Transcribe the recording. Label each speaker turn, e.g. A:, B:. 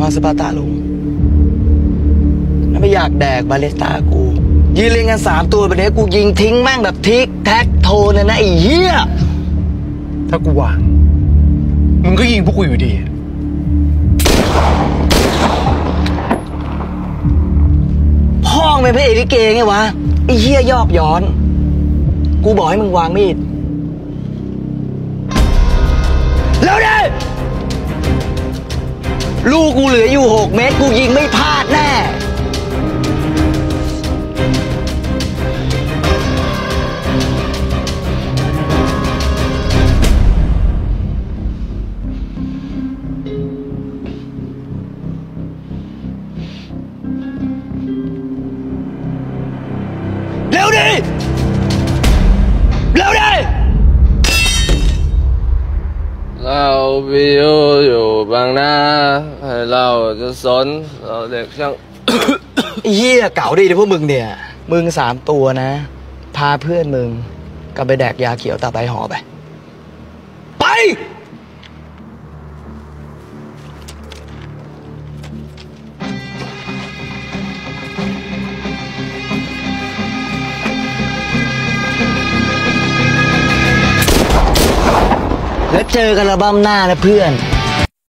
A: มาสปาร์ตาลุงแล้วไม่อยากแดกบาเลสต้ากูยืนเรียงกัน3 ตัวแบบนี้กูยิงทิ้งแม่งแบบทิกแท็กโทนนะไอ้เหี้ย
B: ถ้ากูวางมึงก็ยิงพวกกูอยู่ดี
A: พ่อเป็นพระเอกลิเกไงวะไอ้เหี้ยยอกย้อนกูบอกให้มึงวางมีดแล้วเด้ลูกกูเหลืออยู่6 เมตรกูยิงไม่พลาดแน่เร็วดิเร็วดิ
C: เราวิวอยู่บางนาให้เราจะสนเราเด็กช่าง
A: เหี้ยเก่าดิพวกมึงเนี่ยมึง3 ตัวนะพาเพื่อนมึงกลับไปแดกยาเขียวตาใบหอไปแล้วเจอกันระบำหน้านะเพื่อน